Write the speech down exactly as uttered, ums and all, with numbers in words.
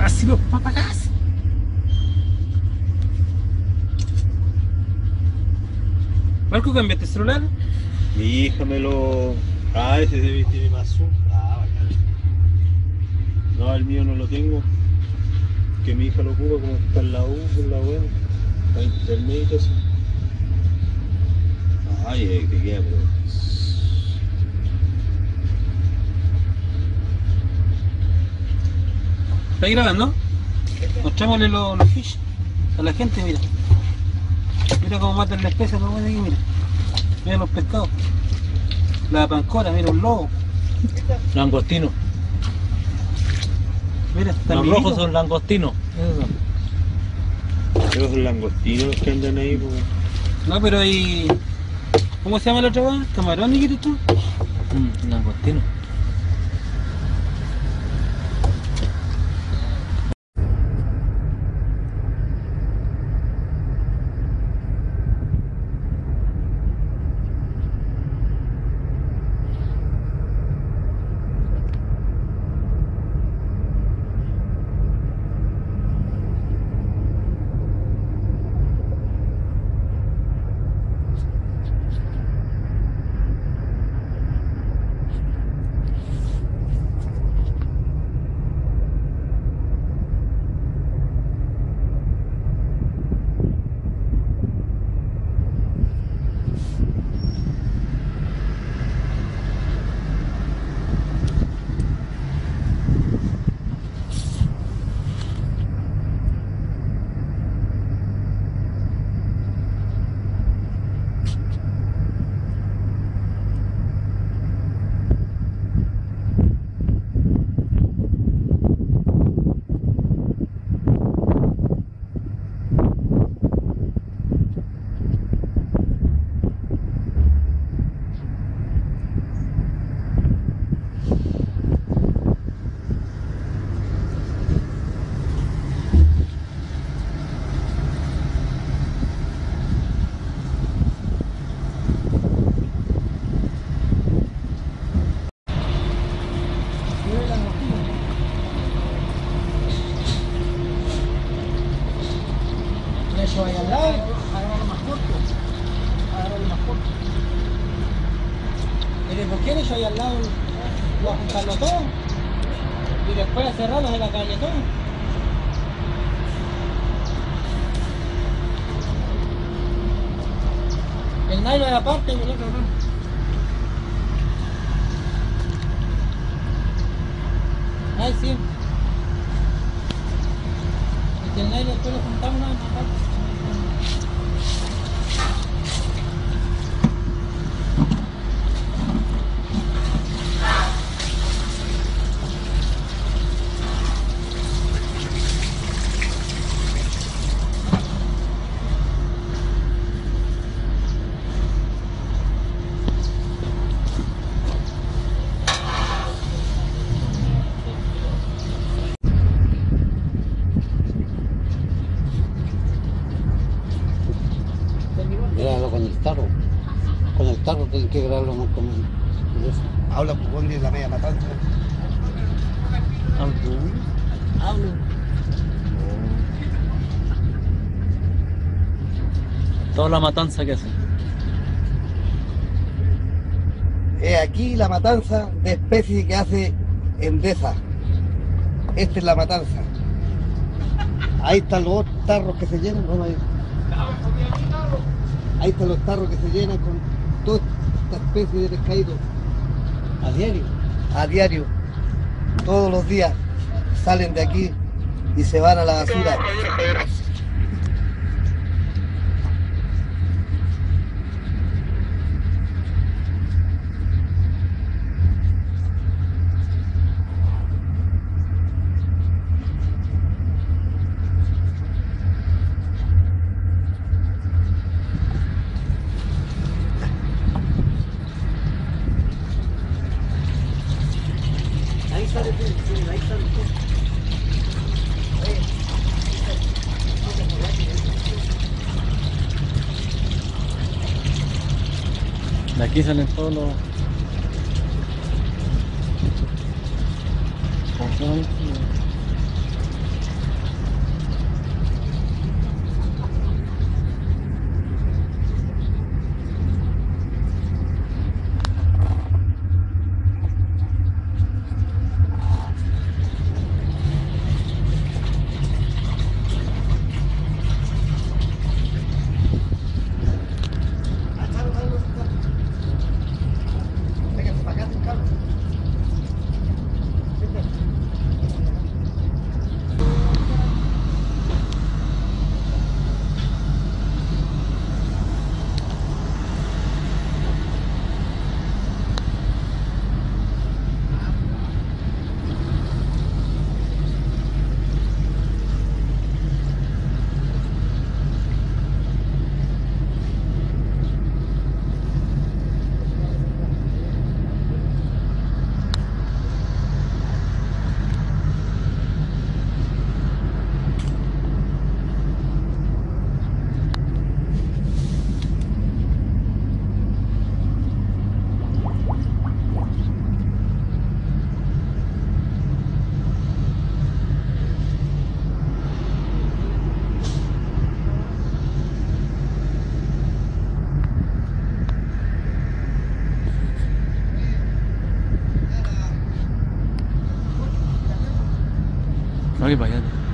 paparazzi, los paparazzi. Marco, ¿cambiaste el celular? Mi hija me lo... Ah, ese debe tiene más zoom. Ah, bacán. No, el mío no lo tengo. Que mi hija lo ocupa como está en la U, en la web. Para internet y todo eso. Ay, eh, que queda, pero... ¿Está grabando? Mostrémosle los, los fish a la gente, mira. Mira cómo matan la especie, todo bueno aquí, mira. Mira los pescados. La pancora, mira un lobo. Langostino. Mira, están Los vivitos. rojos son langostinos. Pero son langostinos los que andan ahí, pues. No, pero hay... ¿Cómo se llama la otra cosa? ¿Camarón y qué eres tú? Mm, langostino. Eso ahí al lado, agárralo más corto. Agárralo más corto. Mire, ¿por qué eso ahí al lado? Voy a juntarlo todo. Y después a cerrarlos en la calle todo. El nylon aparte y el otro no. Ahí sí. Y el nylon después lo juntamos nada más aparte. Grábalo con el tarro. Con el tarro tienes que grabarlo con con eso. Habla Pugón de la media matanza. Hablo. Toda la matanza que hacen. Es aquí la matanza de especies que hace Endesa. Esta es la matanza. Ahí están los otros tarros que se llenan. Bueno, ahí. Ahí están los tarros que se llenan con toda esta especie de pescadito. A diario. A diario. Todos los días salen de aquí y se van a la basura. Ahí sale tú, sí, ahí sale tú. De aquí salen todos los... ¿Cómo se llama? No, que para allá.